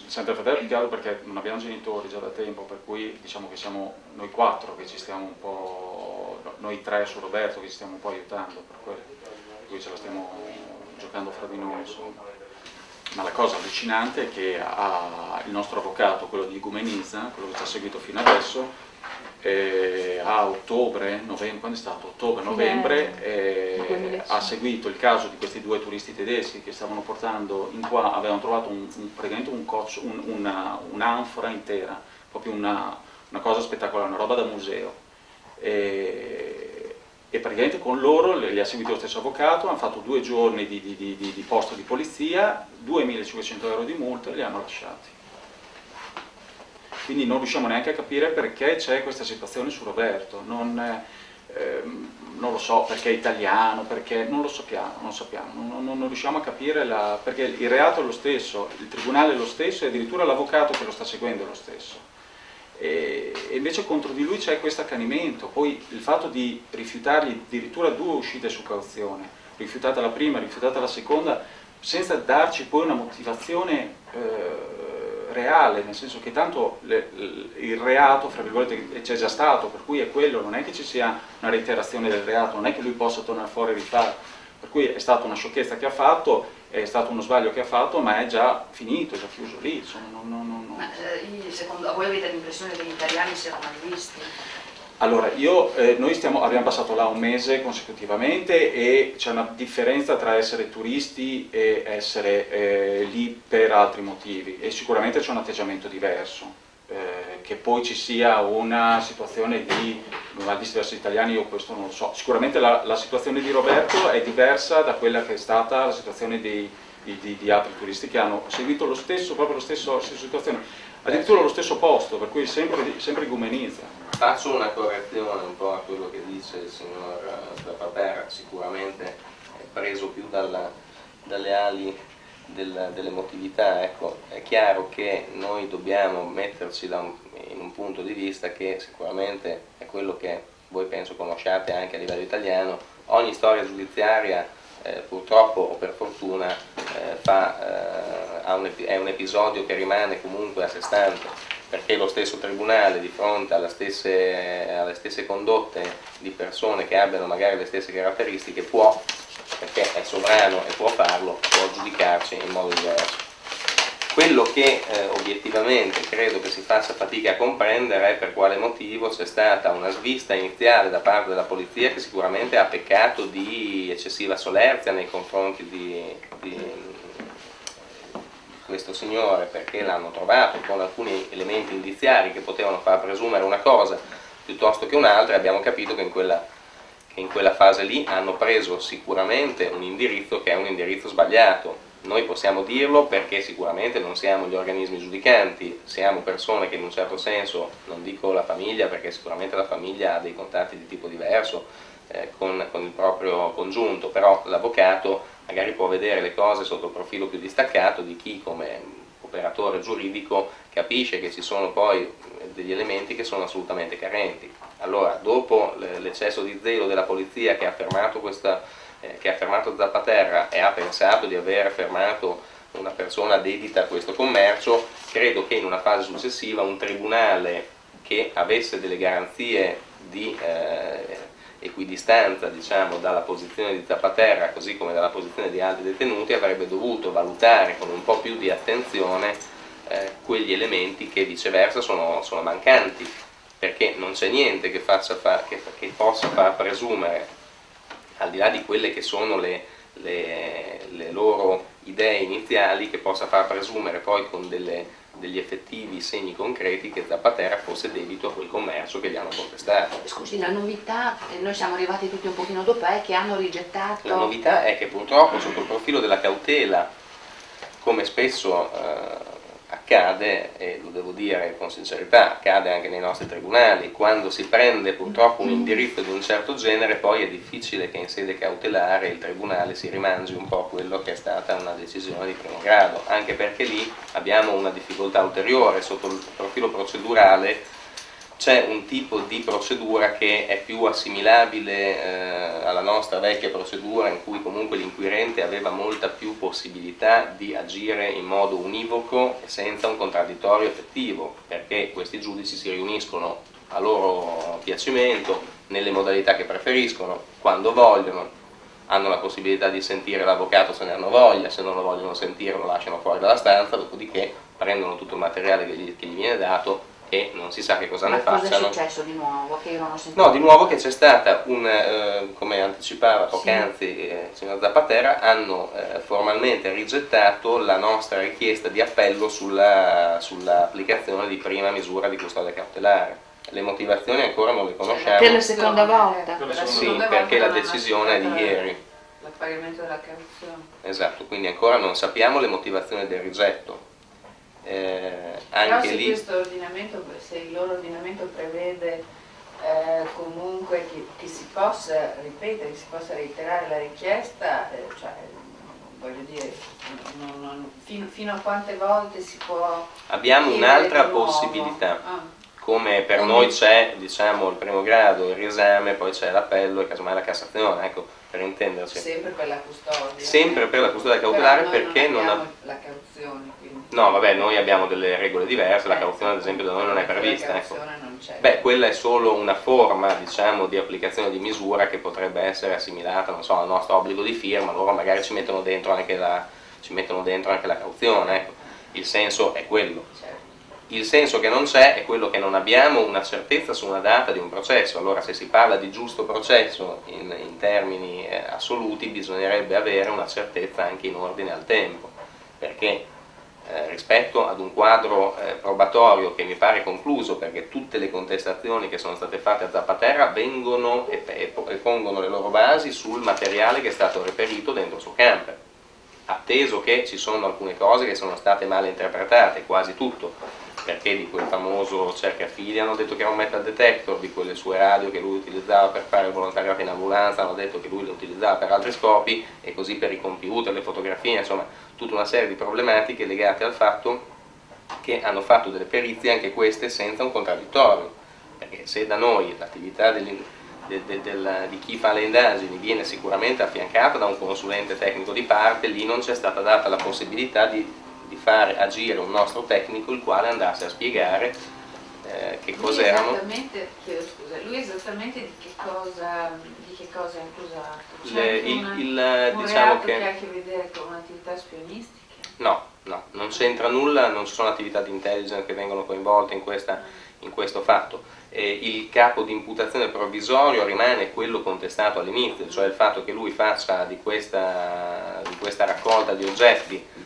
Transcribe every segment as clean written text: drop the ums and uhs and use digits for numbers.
Senza il fratello più che altro perché non abbiamo genitori già da tempo, per cui diciamo che siamo noi quattro che ci stiamo un po', noi tre su Roberto che ci stiamo un po' aiutando, per cui ce la stiamo giocando fra di noi, insomma. Ma la cosa allucinante è che il nostro avvocato, quello di Igumenizza, quello che ci ha seguito fino adesso, a ottobre, novembre, quando è stato? Ottobre-novembre, ha seguito il caso di questi due turisti tedeschi che stavano portando in qua, avevano trovato praticamente un'anfora intera, proprio una cosa spettacolare, una roba da museo. E praticamente con loro li ha seguiti lo stesso avvocato, hanno fatto 2 giorni di posto di polizia, 2.500 euro di multa e li hanno lasciati. Quindi non riusciamo neanche a capire perché c'è questa situazione su Roberto, non lo so, perché è italiano, perché non lo sappiamo, non riusciamo a capire, perché il reato è lo stesso, il tribunale è lo stesso e addirittura l'avvocato che lo sta seguendo è lo stesso. E invece contro di lui c'è questo accanimento, poi il fatto di rifiutargli addirittura 2 uscite su cauzione, rifiutata la prima, rifiutata la seconda, senza darci poi una motivazione reale, nel senso che tanto il reato, fra virgolette, c'è già stato, per cui è quello, non è che ci sia una reiterazione del reato, non è che lui possa tornare fuori e rifare, per cui è stata una sciocchezza che ha fatto, è stato uno sbaglio che ha fatto, ma è già finito, è già chiuso lì, insomma, Ma secondo voi avete l'impressione che gli italiani siano mai visti? Allora, noi abbiamo passato là un mese consecutivamente e c'è una differenza tra essere turisti e essere lì per altri motivi e sicuramente c'è un atteggiamento diverso. Che poi ci sia una situazione di maldisti verso gli italiani, io questo non lo so. Sicuramente la situazione di Roberto è diversa da quella che è stata la situazione di altri turisti che hanno seguito proprio la stessa situazione, addirittura lo stesso posto, per cui sempre Igumenizza. Faccio una correzione un po' a quello che dice il signor Zapatera, sicuramente è preso più dalle ali dell'emotività, ecco. È chiaro che noi dobbiamo metterci in un punto di vista che sicuramente è quello che voi penso conosciate anche a livello italiano. Ogni storia giudiziaria purtroppo o per fortuna è un episodio che rimane comunque a sé stante, perché lo stesso tribunale di fronte alle stesse condotte di persone che abbiano magari le stesse caratteristiche può, perché è sovrano e può farlo, può giudicarci in modo diverso. Quello che obiettivamente credo che si faccia fatica a comprendere è per quale motivo c'è stata una svista iniziale da parte della polizia che sicuramente ha peccato di eccessiva solerzia nei confronti di questo signore, perché l'hanno trovato con alcuni elementi indiziari che potevano far presumere una cosa piuttosto che un'altra, e abbiamo capito che in quella fase lì hanno preso sicuramente un indirizzo che è un indirizzo sbagliato. Noi possiamo dirlo perché sicuramente non siamo gli organismi giudicanti, siamo persone che in un certo senso, non dico la famiglia perché sicuramente la famiglia ha dei contatti di tipo diverso con il proprio congiunto, però l'avvocato magari può vedere le cose sotto il profilo più distaccato di chi come operatore giuridico capisce che ci sono poi degli elementi che sono assolutamente carenti. Allora, dopo l'eccesso di zelo della polizia che ha fermato Zappaterra e ha pensato di aver fermato una persona dedita a questo commercio, credo che in una fase successiva un tribunale che avesse delle garanzie di equidistanza, diciamo, dalla posizione di Zappaterra così come dalla posizione di altri detenuti avrebbe dovuto valutare con un po' più di attenzione quegli elementi che viceversa sono mancanti, perché non c'è niente che possa far presumere, al di là di quelle che sono le loro idee iniziali, che possa far presumere poi con degli effettivi segni concreti che Zappaterra fosse dedito a quel commercio che gli hanno contestato. Scusi, la novità, noi siamo arrivati tutti un pochino dopo, è che hanno rigettato... La novità è che purtroppo sotto il profilo della cautela, come spesso accade, e lo devo dire con sincerità, accade anche nei nostri tribunali, quando si prende purtroppo un indirizzo di un certo genere, poi è difficile che in sede cautelare il tribunale si rimangi un po' quello che è stata una decisione di primo grado, anche perché lì abbiamo una difficoltà ulteriore sotto il profilo procedurale. c'è un tipo di procedura che è più assimilabile alla nostra vecchia procedura, in cui comunque l'inquirente aveva molta più possibilità di agire in modo univoco e senza un contraddittorio effettivo, perché questi giudici si riuniscono a loro piacimento, nelle modalità che preferiscono, quando vogliono, hanno la possibilità di sentire l'avvocato se ne hanno voglia, se non lo vogliono sentire lo lasciano fuori dalla stanza, dopodiché prendono tutto il materiale che gli viene dato e non si sa che cosa ne facciano. Ma cosa è successo di nuovo? Che io non ho sentito. No, di nuovo che c'è stata come anticipava poc'anzi il signor Zapatera, hanno formalmente rigettato la nostra richiesta di appello sull'applicazione di prima misura di custodia cautelare. Le motivazioni ancora non le conosciamo. Per la seconda volta? Sì, perché la decisione è di ieri. Il pagamento della cauzione. Esatto, quindi ancora non sappiamo le motivazioni del rigetto. Però Anche se lì, questo ordinamento, se il loro ordinamento prevede comunque che si possa ripetere, che si possa reiterare la richiesta, cioè, voglio dire, fino a quante volte si può... abbiamo un'altra possibilità. Come per noi c'è, diciamo, il primo grado, il riesame, poi c'è l'appello e casomai la Cassazione, ecco, per intenderci. Sempre per la custodia. Sempre per la custodia cautelare, perché non abbiamo la cauzione, quindi. No, vabbè, noi abbiamo delle regole diverse, la cauzione ad esempio da noi non è prevista. La ecco. cauzione non c'è. Beh, quella è solo una forma, diciamo, di applicazione di misura che potrebbe essere assimilata, non so, al nostro obbligo di firma, loro magari ci mettono dentro anche la cauzione, ecco. Il senso è quello. Certo. Il senso che non c'è è quello che non abbiamo una certezza su una data di un processo. Allora, se si parla di giusto processo in termini assoluti, bisognerebbe avere una certezza anche in ordine al tempo, perché rispetto ad un quadro probatorio che mi pare concluso, perché tutte le contestazioni che sono state fatte a Zapatera vengono e pongono le loro basi sul materiale che è stato reperito dentro il suo camper, atteso che ci sono alcune cose che sono state male interpretate, quasi tutto, perché di quel famoso cercafili hanno detto che era un metal detector, di quelle sue radio che lui utilizzava per fare il volontariato in ambulanza hanno detto che lui le utilizzava per altri scopi, e così per i computer, le fotografie, insomma tutta una serie di problematiche legate al fatto che hanno fatto delle perizie anche queste senza un contraddittorio, perché se da noi l'attività di chi fa le indagini viene sicuramente affiancata da un consulente tecnico di parte, lì non c'è stata data la possibilità di fare agire un nostro tecnico il quale andasse a spiegare che cos'erano. Lui esattamente di che cosa è accusato? Diciamo che ha a che vedere con un'attività spionistica? No, non c'entra nulla, non ci sono attività di intelligence che vengono coinvolte in questo fatto. Il capo di imputazione provvisorio rimane quello contestato all'inizio, cioè il fatto che lui faccia di questa raccolta di oggetti,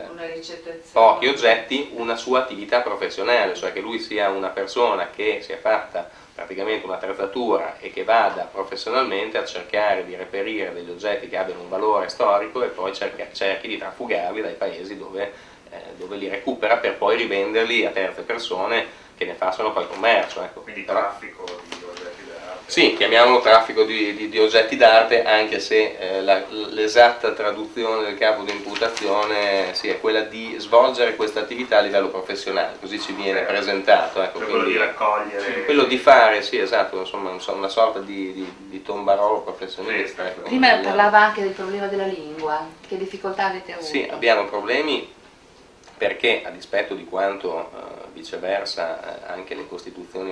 pochi oggetti, una sua attività professionale, cioè che lui sia una persona che sia fatta praticamente un'attrezzatura e che vada professionalmente a cercare di reperire degli oggetti che abbiano un valore storico e poi cerchi di trafugarli dai paesi dove li recupera per poi rivenderli a terze persone che ne facciano poi commercio. Ecco. Quindi traffico di oggetti d'arte. Sì, chiamiamolo traffico di oggetti d'arte, anche se l'esatta traduzione del capo di imputazione è quella di svolgere questa attività a livello professionale, così ci viene presentato. Ecco, quello di raccogliere. Quello di fare, sì, esatto, insomma, una sorta di tombarolo professionista. Ecco, prima parlava anche del problema della lingua, che difficoltà avete avuto? Sì, abbiamo problemi perché, a dispetto di quanto viceversa anche le Costituzioni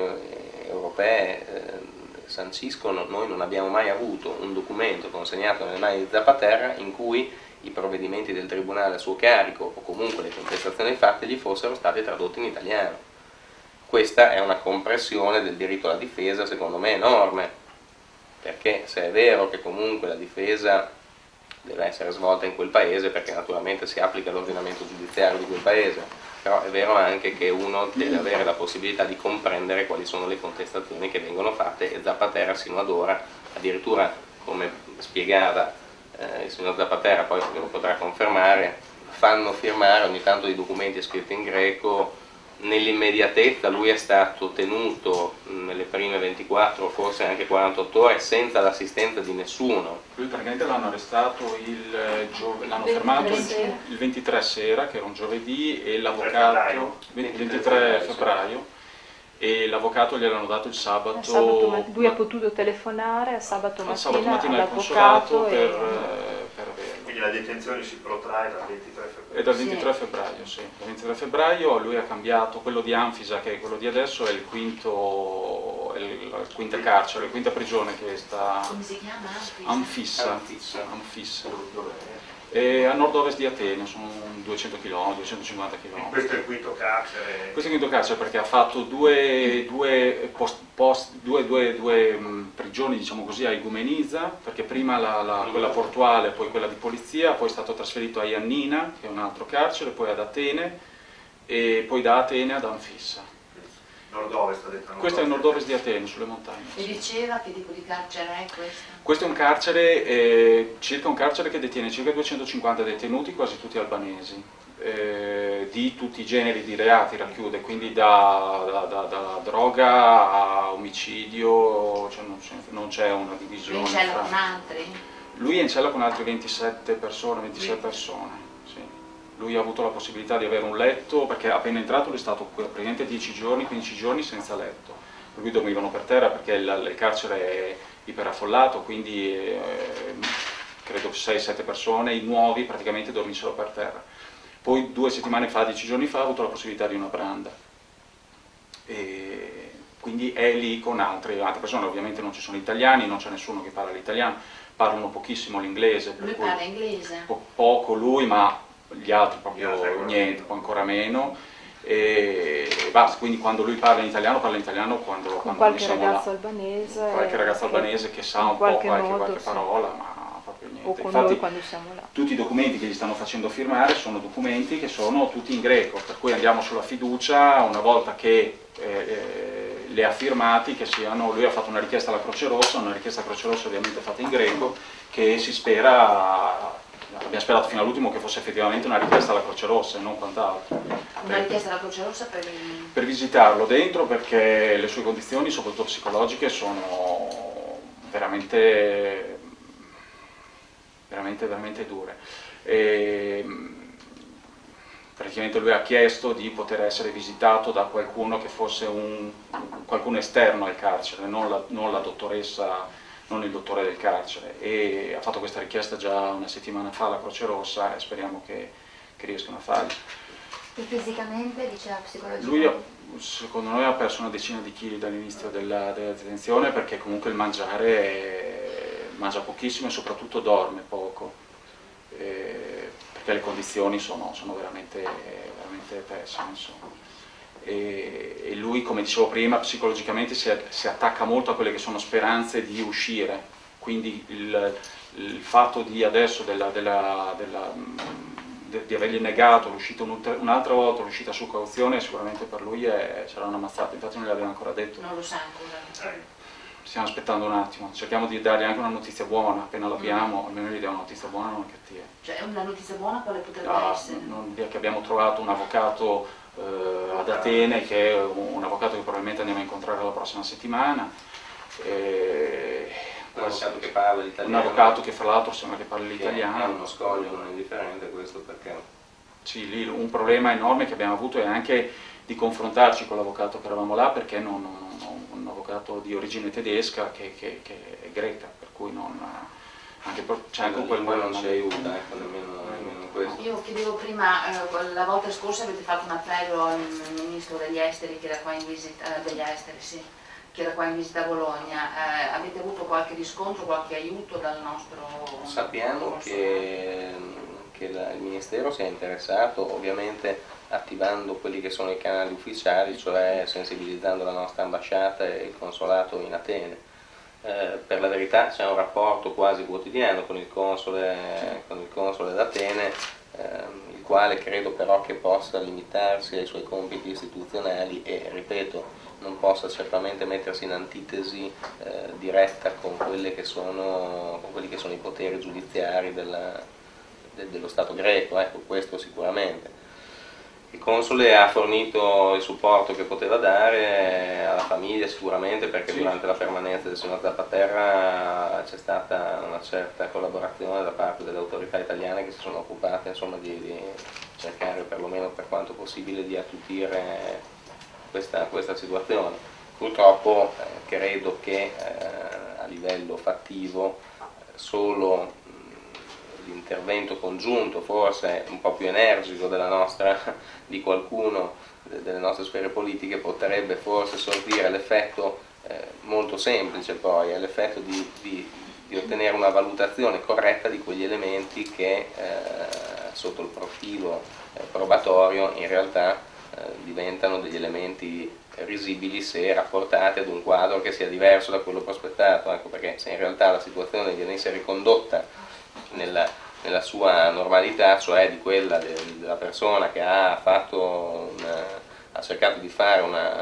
europee sanciscono, noi non abbiamo mai avuto un documento consegnato nelle mani di Zapatera in cui i provvedimenti del Tribunale a suo carico o comunque le contestazioni fatte gli fossero state tradotte in italiano. Questa è una compressione del diritto alla difesa, secondo me, enorme, perché se è vero che comunque la difesa deve essere svolta in quel paese, perché naturalmente si applica l'ordinamento giudiziario di quel paese, però è vero anche che uno deve avere la possibilità di comprendere quali sono le contestazioni che vengono fatte, e Zapatera sino ad ora, addirittura come spiegava il signor Zapatera, poi lo potrà confermare, fanno firmare ogni tanto dei documenti scritti in greco. Nell'immediatezza lui è stato tenuto nelle prime 24, forse anche 48 ore senza l'assistenza di nessuno. Lui praticamente l'hanno arrestato l'hanno fermato il 23 sera, che era un giovedì, e l'avvocato 23 febbraio, e l'avvocato gliel'hanno dato il sabato. Lui ha potuto telefonare sabato mattina al consolato all'avvocato per averlo. Quindi la detenzione si protrae dal 23 febbraio. È dal 23 febbraio, sì. Dal 23 febbraio lui ha cambiato quello di Anfisa, che è quello di adesso, è il quinto, la quinta carcere, la quinta prigione che sta... Come si chiama? Anfissa. E a nord-ovest di Atene, sono 200 km, 250 km. Questo è il quinto carcere. Questo è il quinto carcere perché ha fatto due prigioni, diciamo così, a Igoumenitsa, perché prima quella portuale, poi quella di polizia, poi è stato trasferito a Iannina, che è un altro carcere, poi ad Atene, e poi da Atene ad Anfissa. Nord-ovest, ha detto. Questo è il nord-ovest di Atene, sulle montagne. E diceva che tipo di carcere è questo? Questo è un carcere, circa un carcere che detiene circa 250 detenuti, quasi tutti albanesi, di tutti i generi di reati racchiude, quindi da droga a omicidio, cioè non c'è una divisione. In cella con altri? Lui è in cella con altre 27 persone, 26 persone. Lui ha avuto la possibilità di avere un letto, perché appena entrato lui è stato praticamente 10 giorni, 15 giorni senza letto. Per cui dormivano per terra perché il carcere è iperaffollato, quindi credo 6-7 persone, i nuovi praticamente dormissero per terra. Poi 2 settimane fa, 10 giorni fa, ha avuto la possibilità di una branda. E quindi è lì con altre persone, ovviamente non ci sono italiani, non c'è nessuno che parla l'italiano, parlano pochissimo l'inglese. Lui parla inglese? Poco lui, ma gli altri proprio niente, poi ancora meno, e basta. Quindi quando lui parla in italiano quando qualche ragazzo albanese, qualche ragazzo albanese che sa un po' qualche parola, ma proprio niente. O con Infatti, noi quando siamo là. tutti i documenti che gli stanno facendo firmare sono documenti che sono tutti in greco, per cui andiamo sulla fiducia una volta che li ha firmati, che siano, lui ha fatto una richiesta alla Croce Rossa, ovviamente fatta in greco, che si spera... Abbiamo sperato fino all'ultimo che fosse effettivamente una richiesta alla Croce Rossa e non quant'altro. Una richiesta alla Croce Rossa per visitarlo dentro, perché le sue condizioni, soprattutto psicologiche, sono veramente dure. Praticamente lui ha chiesto di poter essere visitato da qualcuno che fosse qualcuno esterno al carcere, non la dottoressa, non il dottore del carcere, e ha fatto questa richiesta già una settimana fa alla Croce Rossa e speriamo che riescano a farlo. E fisicamente, diceva psicologicamente? Lui, secondo noi, ha perso una decina di chili dall'inizio della detenzione, perché comunque il mangiare mangia pochissimo e soprattutto dorme poco, perché le condizioni sono veramente pessime, insomma. E lui, come dicevo prima, psicologicamente si attacca molto a quelle che sono speranze di uscire, quindi il fatto di adesso di avergli negato l'uscita un'altra volta, l'uscita su cauzione, sicuramente per lui sarà una mazzata. Infatti non gliel'abbiamo ancora detto. Non lo sa ancora. Stiamo aspettando un attimo, cerchiamo di dargli anche una notizia buona, appena l'abbiamo, almeno gli diamo una notizia buona, non cattiva. Cioè una notizia buona quale potrebbe essere? Che abbiamo trovato un avvocato ad Atene, che è un avvocato che probabilmente andiamo a incontrare la prossima settimana. Un avvocato che parla l'italiano. Un avvocato che fra l'altro sembra che parli l'italiano. È uno scoglio non indifferente questo, perché... Sì, lì un problema enorme che abbiamo avuto è anche di confrontarci con l'avvocato che eravamo là, perché un avvocato di origine tedesca che è greca, per cui non... c'è anche quel non ci aiuta, nemmeno questo. Io chiedevo prima, la volta scorsa avete fatto un appello al ministro degli esteri che era qua in visita, che era qua in visita a Bologna. Avete avuto qualche riscontro, qualche aiuto dal nostro... Sappiamo che il Ministero si è interessato, ovviamente attivando quelli che sono i canali ufficiali, cioè sensibilizzando la nostra ambasciata e il consolato in Atene. Per la verità c'è un rapporto quasi quotidiano con il console d'Atene, il quale credo però che possa limitarsi ai suoi compiti istituzionali e, ripeto, non possa certamente mettersi in antitesi diretta con quelli che sono i poteri giudiziari dello Stato greco, ecco, questo sicuramente. Il console ha fornito il supporto che poteva dare alla famiglia sicuramente, perché sì, durante la permanenza del signor Zapatera c'è stata una certa collaborazione da parte delle autorità italiane che si sono occupate, insomma, di cercare perlomeno per quanto possibile di attutire questa situazione. Purtroppo credo che a livello fattivo solo l'intervento congiunto, forse un po' più energico di qualcuno delle nostre sfere politiche, potrebbe forse sortire l'effetto molto semplice poi, è l'effetto di ottenere una valutazione corretta di quegli elementi che sotto il profilo probatorio in realtà diventano degli elementi risibili se rapportati ad un quadro che sia diverso da quello prospettato, ecco, perché se in realtà la situazione venisse ricondotta nella sua normalità, cioè di quella della persona che ha cercato di fare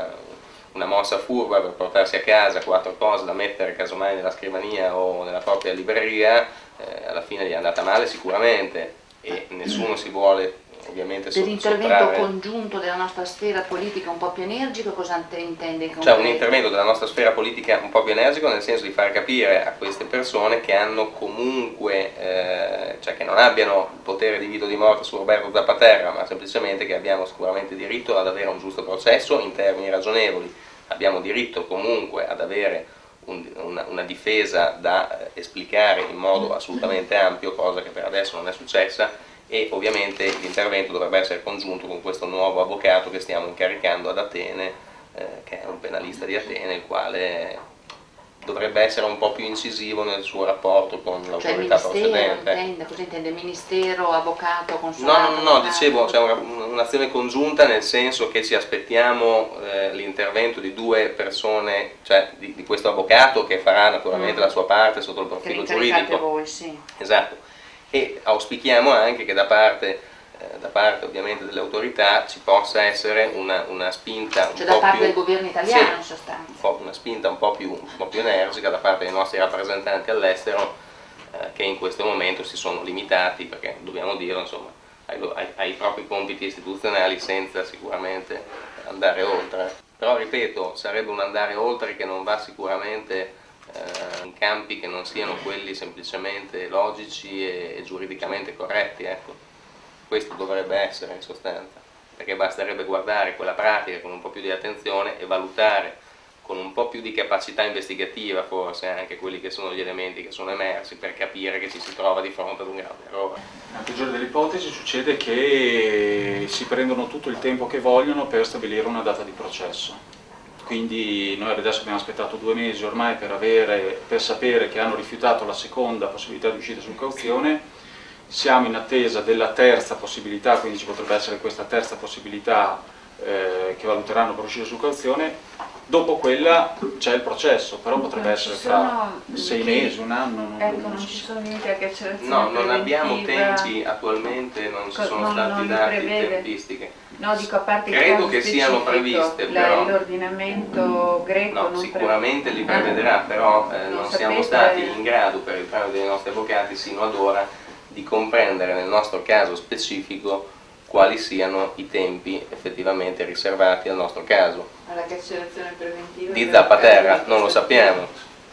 una mossa furba per portarsi a casa 4 cose da mettere casomai nella scrivania o nella propria libreria, alla fine gli è andata male sicuramente, e nessuno si vuole ovviamente dell'intervento congiunto della nostra sfera politica un po' più energico, cosa intende? Cioè un intervento della nostra sfera politica un po' più energico, nel senso di far capire a queste persone che hanno comunque, cioè che non abbiano il potere di vita o di morte su Roberto Zappaterra, ma semplicemente che abbiamo sicuramente diritto ad avere un giusto processo in termini ragionevoli, abbiamo diritto comunque ad avere una difesa da esplicare in modo assolutamente ampio, cosa che per adesso non è successa, e ovviamente l'intervento dovrebbe essere congiunto con questo nuovo avvocato che stiamo incaricando ad Atene, che è un penalista di Atene, il quale dovrebbe essere un po' più incisivo nel suo rapporto con l'autorità procedente. Cosa intende? Ministero, avvocato, consolato? No, dicevo, c'è un'azione congiunta, nel senso che ci aspettiamo l'intervento di 2 persone, cioè di questo avvocato che farà naturalmente la sua parte sotto il profilo giuridico. Voi, sì. Esatto. E auspichiamo anche che da parte ovviamente delle autorità ci possa essere una spinta un po' da parte più, del governo italiano, sì, in sostanza. una spinta un po' più energica da parte dei nostri rappresentanti all'estero, che in questo momento si sono limitati, perché dobbiamo dirlo, insomma, ai propri compiti istituzionali, senza sicuramente andare oltre. Però ripeto, sarebbe un andare oltre che non va sicuramente in campi che non siano quelli semplicemente logici e giuridicamente corretti, ecco. Questo dovrebbe essere in sostanza, perché basterebbe guardare quella pratica con un po' più di attenzione e valutare con un po' più di capacità investigativa forse anche quelli che sono gli elementi che sono emersi, per capire che ci si trova di fronte ad un grave errore. Nella peggiore delle ipotesi succede che si prendono tutto il tempo che vogliono per stabilire una data di processo. Quindi noi adesso abbiamo aspettato 2 mesi ormai per sapere che hanno rifiutato la seconda possibilità di uscita su cauzione, siamo in attesa della terza possibilità, quindi ci potrebbe essere questa terza possibilità che valuteranno per uscire su cauzione. Dopo quella c'è il processo, però potrebbe essere tra 6 mesi, 1 anno. Ecco, non ci sono limiti a carcerazione No, non preventiva. abbiamo tempi attualmente, non ci sono stati dati tempistiche. No, dico a parte il credo caso che siano specifico, previste, però l'ordinamento greco no, non sicuramente li prevederà, però non siamo stati in grado, per il tramite dei nostri avvocati sino ad ora, di comprendere nel nostro caso specifico quali siano i tempi effettivamente riservati al nostro caso. alla carcerazione preventiva Di Zappaterra non lo sappiamo.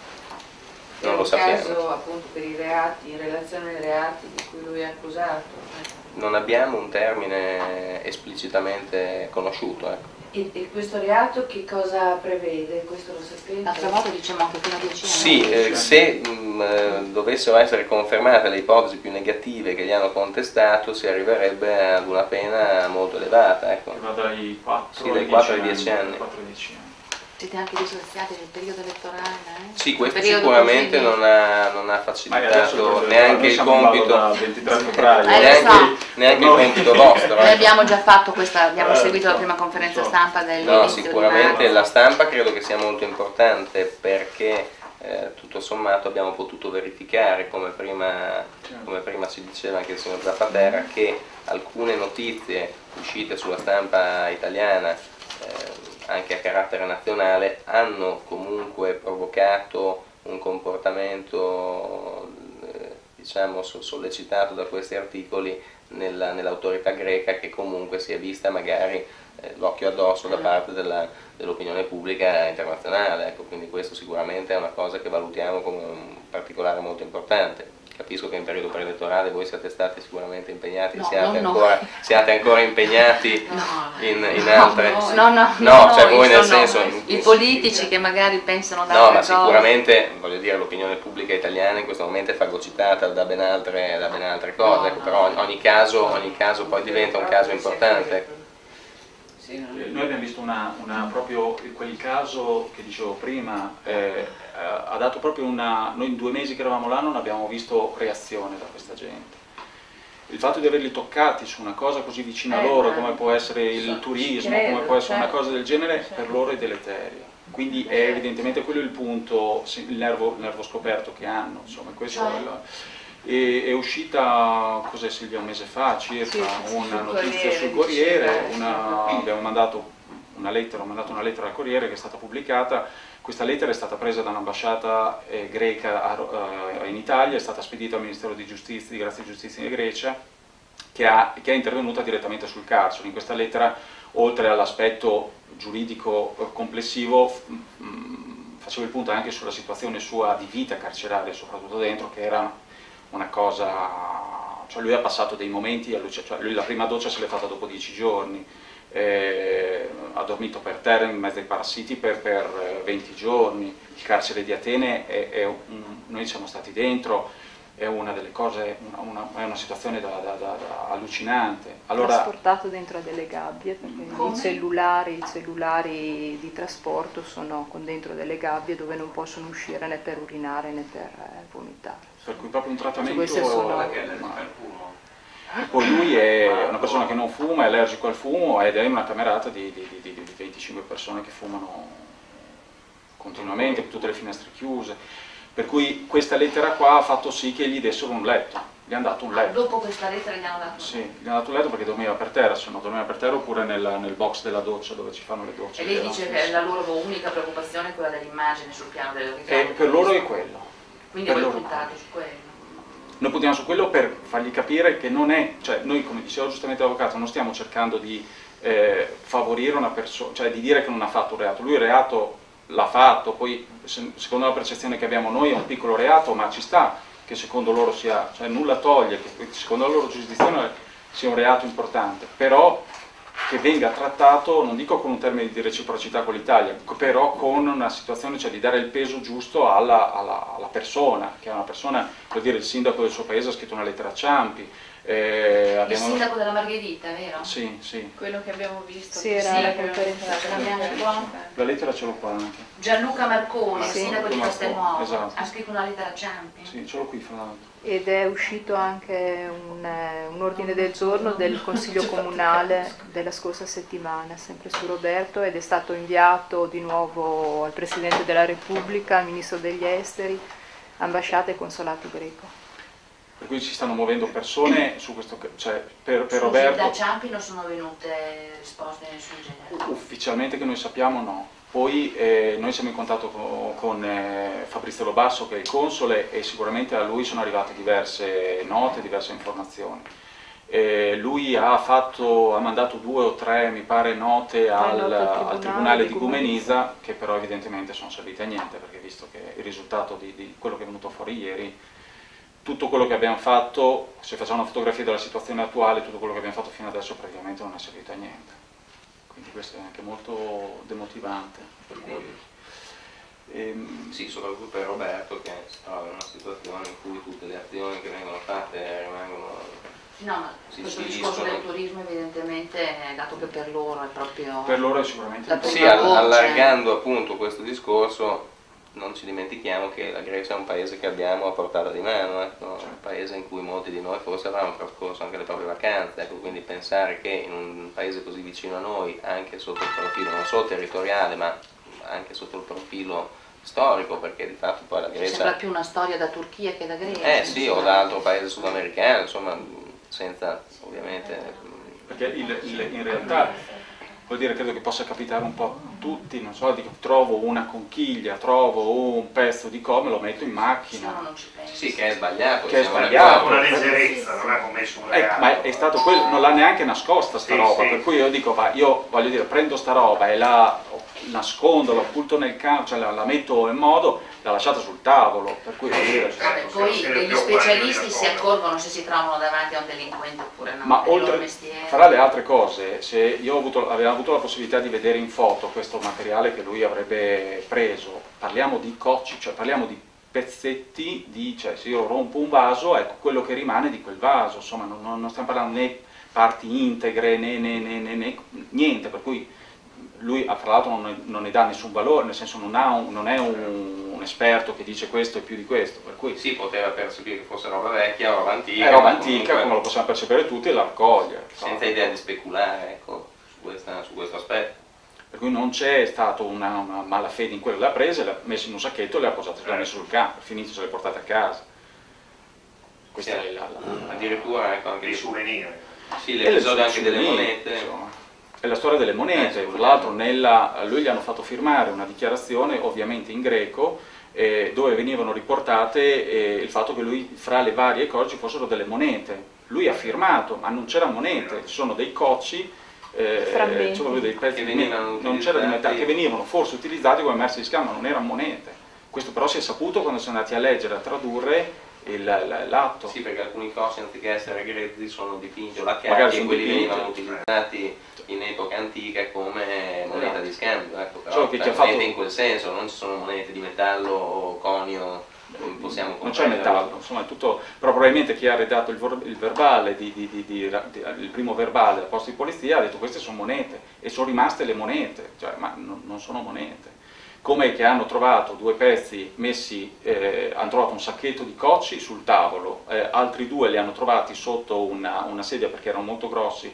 Non lo sappiamo. caso appunto per i reati, in relazione ai reati di cui lui è accusato. Non abbiamo un termine esplicitamente conosciuto, ecco. E questo reato che cosa prevede? Questo lo sapete? L'altra volta diciamo anche fino a 10 anni. Sì, se dovessero essere confermate le ipotesi più negative che gli hanno contestato, si arriverebbe ad una pena molto elevata, ecco. Va dai 4 Sì, dai 4 ai 10 anni. 4 ai 10 anni. Siete anche disgraziati del periodo elettorale, Sì, questo periodo sicuramente così non ha facilitato neanche il compito, da 23 febbraio. neanche il compito vostro. Noi abbiamo già fatto questa, abbiamo seguito la prima conferenza stampa No, sicuramente la stampa credo che sia molto importante, perché tutto sommato abbiamo potuto verificare, come prima ci diceva anche il signor Zappaterra, che alcune notizie uscite sulla stampa italiana, anche a carattere nazionale, hanno comunque provocato un comportamento diciamo sollecitato da questi articoli nell'autorità greca, che comunque si è vista magari l'occhio addosso da parte dell'opinione pubblica internazionale, ecco, quindi questo sicuramente è una cosa che valutiamo come un particolare molto importante, che capisco che in periodo preelettorale voi siate stati sicuramente impegnati, No, siate ancora impegnati in altre... No, cioè voi nel sono senso... i politici che magari pensano da No, ma sicuramente, voglio dire, l'opinione pubblica italiana in questo momento è fagocitata da ben altre cose, ecco, però ogni caso poi diventa un caso importante. Noi abbiamo visto proprio quel caso che dicevo prima, ha dato proprio noi in 2 mesi che eravamo là non abbiamo visto reazione da questa gente. Il fatto di averli toccati su una cosa così vicina a loro, come può essere il turismo, come può essere una cosa del genere, per loro è deleteria. Quindi è evidentemente quello il punto, il nervo scoperto che hanno, insomma, questo è uscita, cos'è Silvia, un mese fa circa, una notizia sul Corriere, abbiamo mandato una lettera al Corriere che è stata pubblicata. Questa lettera è stata presa da un'ambasciata greca in Italia, è stata spedita al Ministero di Grazia e Giustizia in Grecia, che è intervenuta direttamente sul carcere. In questa lettera, oltre all'aspetto giuridico complessivo, faceva il punto anche sulla situazione sua di vita carceraria, soprattutto dentro, che era una cosa, cioè lui ha passato dei momenti, cioè lui la prima doccia se l'è fatta dopo 10 giorni, ha dormito per terra in mezzo ai parassiti per 20 giorni, il carcere di Atene noi siamo stati dentro, è una delle cose, è una situazione allucinante. Allora, trasportato dentro a delle gabbie, perché i cellulari di trasporto sono con dentro delle gabbie dove non possono uscire né per urinare né per vomitare. Per cui proprio un trattamento... E poi lui è una persona che non fuma, è allergico al fumo ed è una camerata di 25 persone che fumano continuamente, con tutte le finestre chiuse. Per cui questa lettera qua ha fatto sì che gli dessero un letto, gli hanno dato un letto. Dopo questa lettera gli hanno dato? Sì, gli hanno dato un letto perché dormiva per terra, se no dormiva per terra oppure nel box della doccia dove ci fanno le docce. E lei dice che la loro unica preoccupazione è quella dell'immagine sul piano del richiamo? Per loro è quello. Quindi voi puntate su quello? Noi puntiamo su quello per fargli capire che non è, cioè noi come diceva giustamente l'avvocato, non stiamo cercando di favorire una persona, cioè di dire che non ha fatto un reato, lui il reato l'ha fatto, poi secondo la percezione che abbiamo noi è un piccolo reato, ma ci sta che secondo loro sia, cioè nulla toglie che secondo la loro giurisdizione sia un reato importante, però che venga trattato, non dico con un termine di reciprocità con l'Italia, però con una situazione, cioè di dare il peso giusto alla persona, che è una persona, vuol dire il sindaco del suo paese ha scritto una lettera a Ciampi. Il sindaco della Margherita, vero? Sì. Quello che abbiamo visto. Sì, era la conferenza. La lettera ce l'ho qua anche. Gianluca Marconi, sindaco di Castelnuovo, esatto. Ha scritto una lettera a Ciampi. Sì, ce l'ho qui fra l'altro. Ed è uscito anche un ordine del giorno del Consiglio Comunale della scorsa settimana, sempre su Roberto, ed è stato inviato di nuovo al Presidente della Repubblica, al Ministro degli Esteri, ambasciata e consolato greco. Per cui si stanno muovendo persone su questo, cioè per Scusi, Roberto... da Ciampi non sono venute risposte di nessun genere? Ufficialmente che noi sappiamo no. Poi noi siamo in contatto con Fabrizio Lobasso che è il console e sicuramente a lui sono arrivate diverse note, diverse informazioni. Lui ha mandato 2 o 3 mi pare note al Tribunale di Igoumenitsa, che però evidentemente sono servite a niente, perché visto che il risultato di quello che è venuto fuori ieri, tutto quello che abbiamo fatto, se facciamo una fotografia della situazione attuale, tutto quello che abbiamo fatto fino adesso praticamente non è servito a niente. Quindi questo è anche molto demotivante. Per cui, sì, soprattutto per Roberto che si trova in una situazione in cui tutte le azioni che vengono fatte rimangono... No, ma questo discorso del turismo evidentemente è dato che per loro è proprio... Per loro è sicuramente... Sì, allargando appunto questo discorso, non ci dimentichiamo che la Grecia è un paese che abbiamo a portata di mano, ecco, un paese in cui molti di noi forse avranno trascorso anche le proprie vacanze, ecco, quindi pensare che in un paese così vicino a noi, anche sotto il profilo non solo territoriale ma anche sotto il profilo storico, perché di fatto poi la Grecia... Sembra più una storia da Turchia che da Grecia. Sì, o da altro paese sudamericano, insomma, senza ovviamente... Perché in realtà... Vuol dire, credo che possa capitare un po' a tutti, non so, dico, trovo una conchiglia, trovo un pezzo di come, lo metto in macchina. No, non ci penso. Sì, che è sbagliato. Che è sbagliato. Una leggerezza, non ha commesso un reato. Ma è stato quello, non l'ha neanche nascosta sta roba, sì. Per cui io dico, io voglio dire, prendo sta roba e la nascondo, la occulto nel campo, cioè la metto in modo, l'ha lasciata sul tavolo, per cui Vabbè, poi degli specialisti si accorgono se si trovano davanti a un delinquente oppure no. Ma oltre, fra le altre cose, se io avevo avuto la possibilità di vedere in foto questo materiale che lui avrebbe preso, parliamo di cocci, cioè parliamo di pezzetti di, cioè se io rompo un vaso, ecco quello che rimane di quel vaso, insomma non stiamo parlando né parti integre né niente, per cui lui tra l'altro non ne dà nessun valore, nel senso non è un esperto che dice questo e più di questo, per cui sì, poteva percepire che fosse roba vecchia, roba antica, è roba antica, come lo possiamo percepire tutti, e la raccoglie. Senza idea di speculare, ecco, su questo aspetto. Per cui non c'è stata una malafede in quello, l'ha presa, l'ha messa in un sacchetto e le ha posate sul campo, finito, se le portate a casa. Questa è addirittura ecco, anche dei souvenir. Sì, l'episodio anche delle monete. Insomma. È la storia delle monete, tra l'altro lui gli hanno fatto firmare una dichiarazione, ovviamente in greco, dove venivano riportate il fatto che lui, fra le varie cose, ci fossero delle monete. Lui ha firmato, ma non c'erano monete, ci sono dei cocci, dei pezzi di metallo che venivano forse utilizzati come merce di scambio, ma non erano monete. Questo però si è saputo quando sono andati a leggere, a tradurre l'atto. Sì, perché alcuni cossi anziché essere grezzi sono dipinti o laccati e quelli venivano utilizzati in epoca antica come moneta di scambio, ecco, però monete in quel senso, non ci sono monete di metallo o conio, non possiamo non c'è metallo, insomma è tutto, però probabilmente chi ha redatto il verbale, il primo verbale al posto di polizia ha detto queste sono monete e sono rimaste le monete, cioè, ma non sono monete. Come che hanno trovato due pezzi messi, hanno trovato un sacchetto di cocci sul tavolo, altri due li hanno trovati sotto una sedia perché erano molto grossi,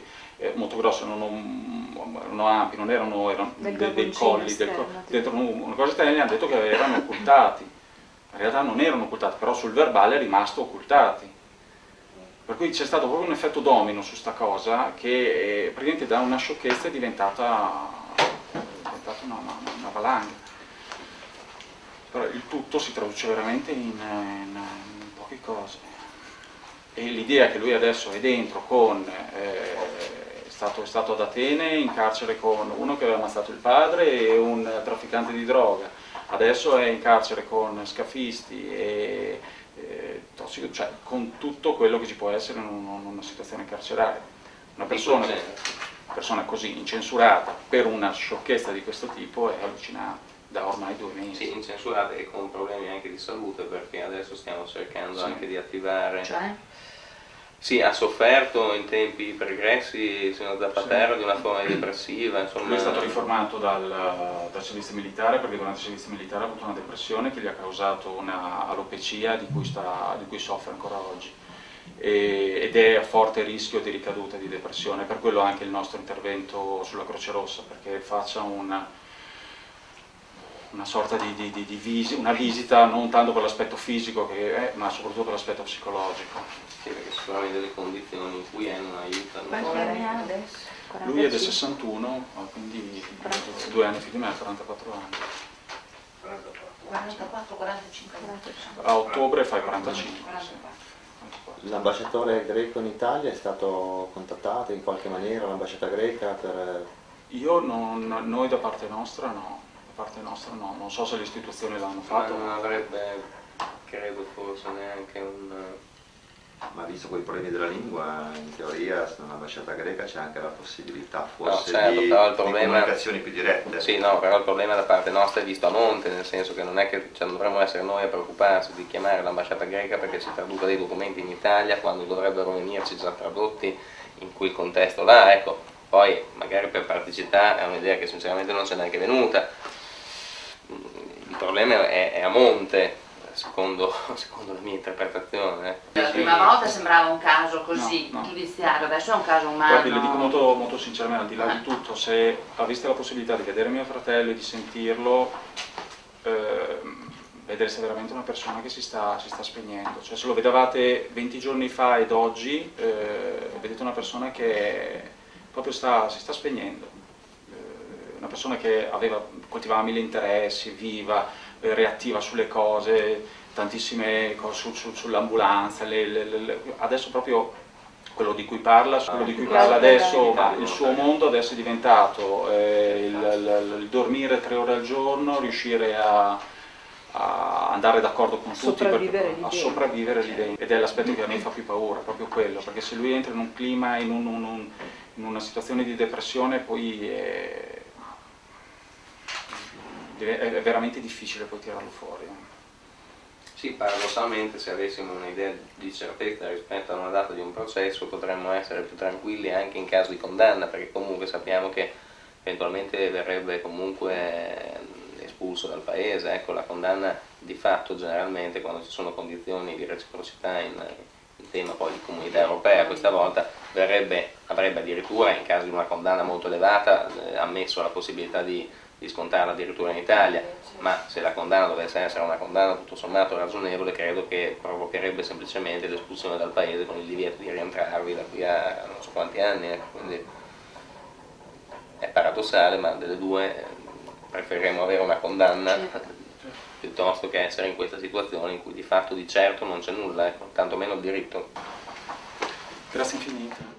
erano ampi, non erano dei colli, dentro una cosa esterna, gli hanno detto che erano occultati. In realtà non erano occultati, però sul verbale è rimasto occultati. Per cui c'è stato proprio un effetto domino su sta cosa che praticamente da una sciocchezza è diventata una valanga. Però il tutto si traduce veramente in poche cose. E l'idea che lui adesso è dentro è stato ad Atene in carcere con uno che aveva ammazzato il padre e un trafficante di droga, adesso è in carcere con scafisti e tossico, cioè con tutto quello che ci può essere in una situazione carceraria. Una persona così incensurata per una sciocchezza di questo tipo è allucinante. Da ormai 2 mesi. Sì, incensurate e con problemi anche di salute, perché adesso stiamo cercando anche di attivare. Cioè? Sì, ha sofferto in tempi pregressi il signor Zapatero di una forma depressiva. Insomma. Lui è stato riformato dal servizio militare perché durante il servizio militare ha avuto una depressione che gli ha causato una alopecia di cui soffre ancora oggi. Ed è a forte rischio di ricaduta di depressione, per quello anche il nostro intervento sulla Croce Rossa, perché faccia una sorta una visita non tanto per l'aspetto fisico ma soprattutto per l'aspetto psicologico. Sì, perché sicuramente le condizioni in cui è non aiutano. Quanti anni ha adesso? Lui è del 61, quindi 2 anni più di me, 44 anni. 44, 45. A ottobre fai 45. Sì. L'ambasciatore greco in Italia è stato contattato in qualche maniera, l'ambasciata greca per... Noi da parte nostra no. Non so se le istituzioni l'hanno fatto. Ma non avrebbe, credo, forse neanche un... Ma visto quei problemi della lingua, in teoria nell'ambasciata greca c'è anche la possibilità forse certo, di comunicazioni più dirette. Sì, no, però il problema da parte nostra è visto a monte, nel senso che non è che non dovremmo essere noi a preoccuparci di chiamare l'ambasciata greca perché ci traduca dei documenti in Italia quando dovrebbero venirci già tradotti in quel contesto là, ecco. Poi magari per praticità è un'idea che sinceramente non c'è neanche venuta. Il problema è a monte, secondo la mia interpretazione. La prima volta sembrava un caso così giudiziario, adesso è un caso umano. Guardi, le dico molto, molto sinceramente, al di là di tutto, se aveste la possibilità di vedere mio fratello e di sentirlo, vedere se è veramente una persona che si sta spegnendo. Cioè, se lo vedevate 20 giorni fa ed oggi, vedete una persona che proprio si sta spegnendo. Una persona che coltivava 1000 interessi, viva, reattiva sulle cose, tantissime cose sull'ambulanza, adesso proprio quello di cui parla adesso, ma il suo mondo adesso è diventato il dormire 3 ore al giorno, riuscire a andare d'accordo con tutti, a sopravvivere lì dentro, ed è l'aspetto che a me fa più paura, proprio quello, perché se lui entra in un clima, in una situazione di depressione, poi è veramente difficile poi tirarlo fuori. Sì, paradossalmente se avessimo un'idea di certezza rispetto a una data di un processo potremmo essere più tranquilli anche in caso di condanna, perché comunque sappiamo che eventualmente verrebbe comunque espulso dal paese. Ecco, la condanna di fatto generalmente, quando ci sono condizioni di reciprocità in tema poi di comunità europea, questa volta avrebbe addirittura, in caso di una condanna molto elevata, ammesso la possibilità di scontarla addirittura in Italia, ma se la condanna dovesse essere una condanna tutto sommato ragionevole, credo che provocherebbe semplicemente l'espulsione dal paese con il divieto di rientrarvi da qui a non so quanti anni, quindi è paradossale, ma delle due preferiremo avere una condanna piuttosto che essere in questa situazione in cui di fatto di certo non c'è nulla, tantomeno il diritto. Grazie infinite.